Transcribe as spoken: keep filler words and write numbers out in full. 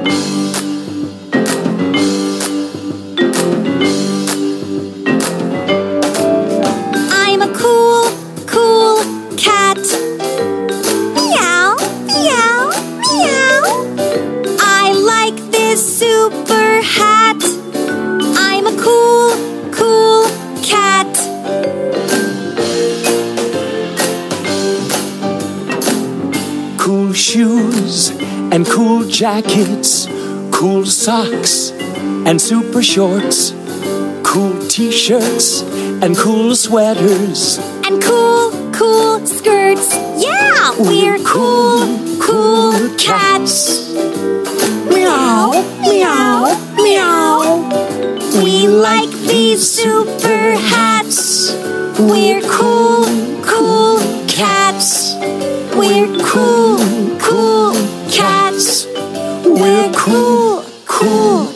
I'm a cool, cool cat. Meow, meow, meow. I like this super hat. I'm a cool, cool cat. Cool shoes and cool jackets, cool socks and super shorts, cool t-shirts and cool sweaters, And cool, cool skirts. Yeah, we're cool, cool cats. Meow, meow, meow. We like these super hats. We're cool, cool cats. We're cool, cool cats. We're cool, cool